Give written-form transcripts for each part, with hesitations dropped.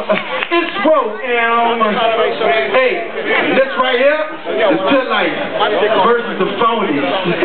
It's Ro. Hey, this right here is Pit Life versus the Phonies.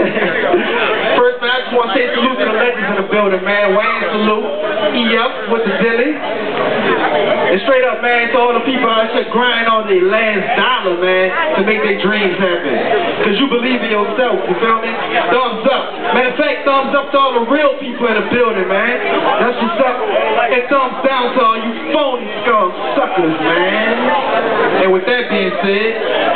First, man, I just want to say salute to the legends in the building, man. Wayne salute, EF with the Dilly. And straight up, man, to all the people out there grind on their last dollar, man, to make their dreams happen. Because you believe in yourself, you feel me? Thumbs up. Matter of fact, thumbs up to all the real people in the building, man. That's what's up. And thumbs down to all you phony scum suckers, man. And with that being said,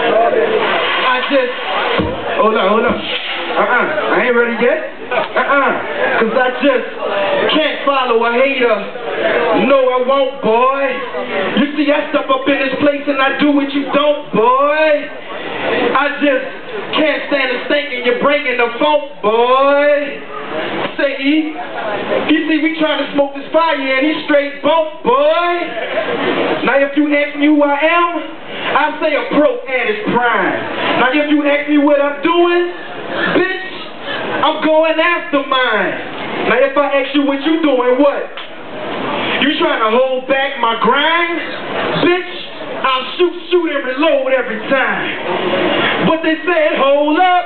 I just... Hold up. I ain't ready yet. Cause I just can't follow a hater. No, I won't, boy. You see, I step up in this place and I do what you don't, boy. I just can't stand the stinking you're bringing the funk, boy. Say, E. You see, we trying to smoke this fire and he's straight bump, boy. Now, if you ask me who I am, I say a pro at his prime. Now, if you ask me what I'm doing, bitch, I'm going after mine. Now, if I ask you what you doing, what? You trying to hold back my grind? Bitch, I'll shoot and reload every time. But they said, hold up.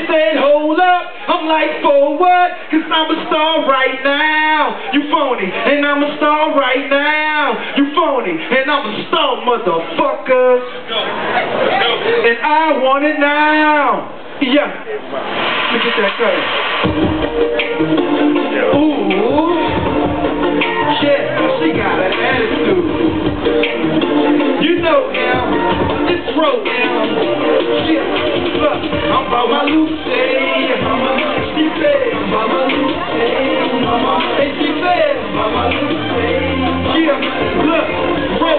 I'm like, for what? Cause I'm a star right now. You phony, and I'm a star right now. You phony, and I'm a star, motherfuckers. And I want it now. Yeah. Look at that girl. Ooh. Yeah, she got an attitude. You know him. It's Ro. Shit. Look, I'm about my Lucy. She said, Mama Lucy. And she said, Mama Lucy. Yeah, look, Ro.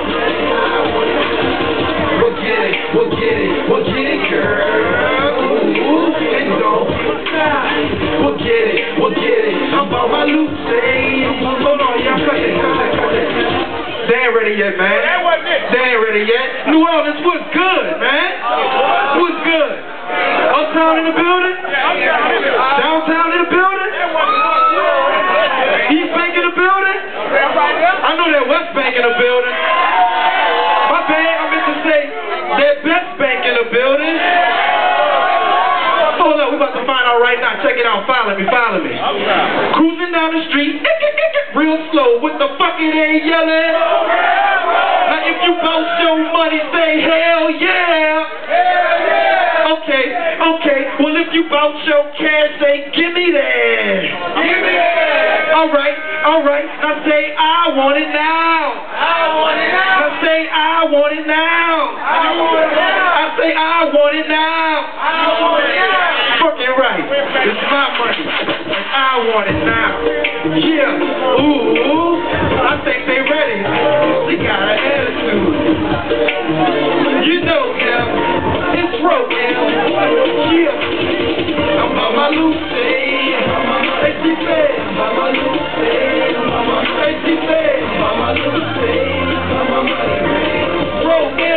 We'll get it, girl. Ooh, and don't stop. We'll get it. I'm about my Lucy. Hold on, y'all, cut it. They ain't ready yet, man. They ain't ready yet. New Orleans, what's good, man? What's good? Uptown in the building? Downtown in the building? East Bank in the building? I know that West Bank in the building. My bad, I meant to say that Best Bank in the building. Hold up, we're about to find out right now. Check it out. Follow me. Cruising down the street, real slow. What the fuck it ain't yelling? Now if you bout your money, say hell yeah. Okay. Well if you bout your cash, say give me that. Alright. Now say I want it now. Now say I want it now. I say I want it now. Fucking right. It's my money. And I want it now. Yeah. Ooh. I think they ready. She got an attitude. You know him. It's Ro. Yeah. I'm about my Lucy. And she said, Mama Lucy. And she said, Mama Lucy. Ro.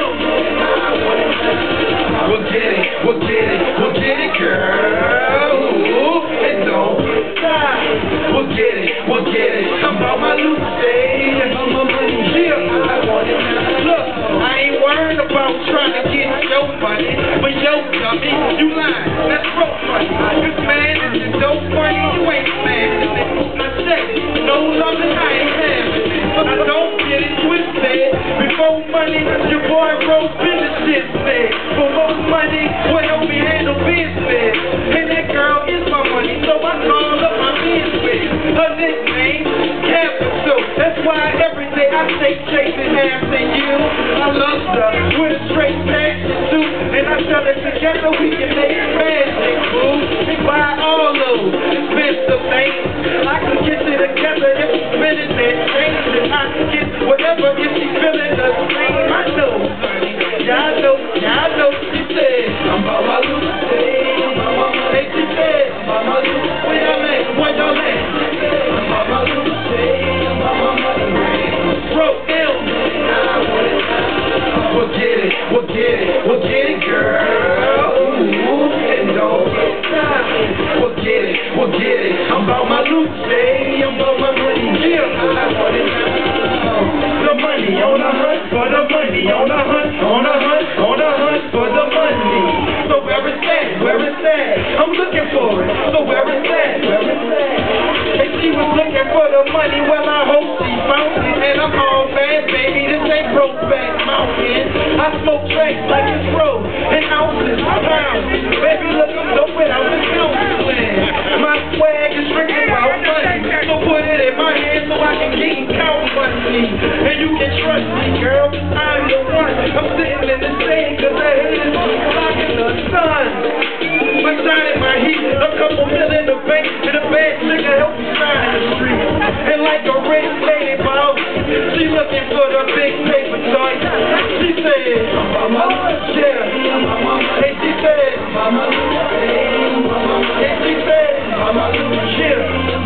We'll get it, girl. Ooh, and don't stop. We'll get it. I'm about my Lucy. Yeah, I want it. Look, I ain't worried about trying to get your money, but your dummy, you lying. That's broke money. This man is so funny, you ain't smashing it. I said, no loving, I ain't having it. I don't get it twisted. Before money, your boy Ro business shit said. For more money, well, help me handle business. And that girl is my money, so I call up my business. Her nickname, Capital. That's why every day I stay chasing after you. I love her with a straight passion too. And I tell her together we can make magic, boo. And buy all those expensive things. I can get it together if she's spending that change. And I can get whatever if she's feeling the same. I know, honey. Y'all know. She said, I'm about my Lucy. Hey, she said, Mama Lucy. Where y'all at? I'm about my Lucy. Ro. We'll get it, girl. Ooh, and don't stop. We'll get it. I'm about my Lucy. I'm about my money. Yeah, I want it now. for it. So where is that? And she was looking for the money, well I hope she found it. And I'm all bad, baby, this ain't Brokeback Mountain. I smoke tracks like it's road, and ounces, pounds. Baby, look, I'm so without the counseling. My swag is drinking about money, so put it in my hand so I can keep count money. And you can trust me, girl, I'm the one. I'm sitting in the sand, cause the haters keep blocking the sun. My shine in my heat, a couple mil in the bank, and a bad chick to help me shine in the street. And like a rich lady boss, she looking for the big paper toy. She said, yeah. And she said, yeah.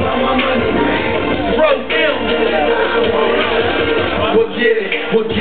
Broke down. We'll get it,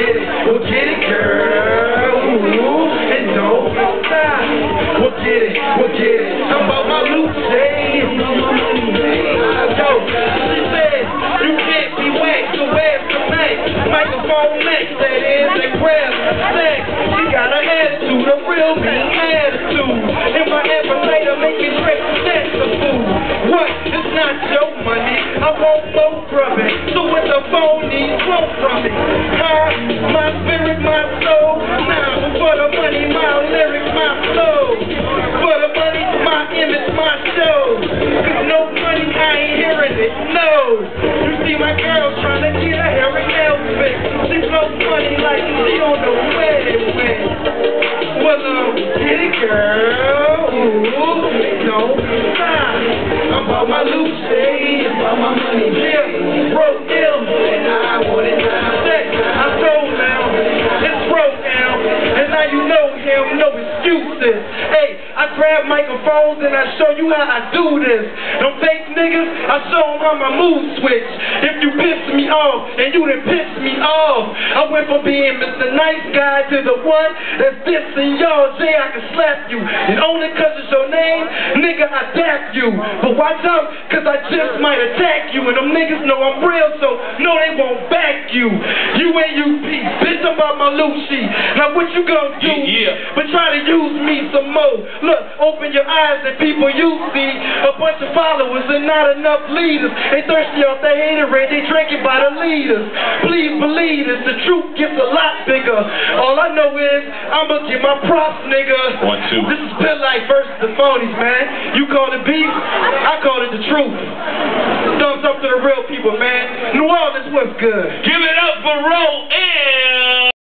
girl. Ooh, and don't stop. We'll get it. I'm about my loot, Jay. Yo, she said, you can't be whacked, so where's the next? Microphone next, that is, and grab sex. She got an attitude, a real mean attitude. And my appetite make me straight snatch the food. What? It's not your money. I want more from it. So what the phone needs, want from it. My spirit, my soul. Now, for the money, my lyrics, my flow. For the money, my image, my show. Cause no money, I ain't hearing it, no. You see my girl trying to get her hair and nails fixed. She blows money like she don't know where it went. Well, get it, girl. Ooh, don't stop. I'm about my loot, shade. About my money, yeah. Broke ill, and I want it now. I told now, it's broke now. And now you know him, no excuses. Hey, I grab microphones and I show you how I do this. Them fake niggas, I show them how my mood switch. If you piss me off, and you done piss me off, I went from being Mr. Nice Guy to the one that's dissing y'all. Jay, I can slap you. And only cause it's your name, nigga, I dap you. But watch out, cause I just might attack you. And them niggas know I'm real, so no, they won't back you. UAUP, bitch, I'm about my loot sheet. Now what you gonna do? But try to use me some more. Look, open your eyes and people you see. A bunch of followers and not enough leaders. They thirsty off the haterade, they drinking by the leaders. Please believe this, the truth gets a lot bigger. All I know is, I'ma get my props, nigga. 1, 2. This is Pill Life versus the Phonies, man. You call it beef, I call it the truth. Thumbs up to the real people, man. New Orleans, what's good? Give it up for Ro.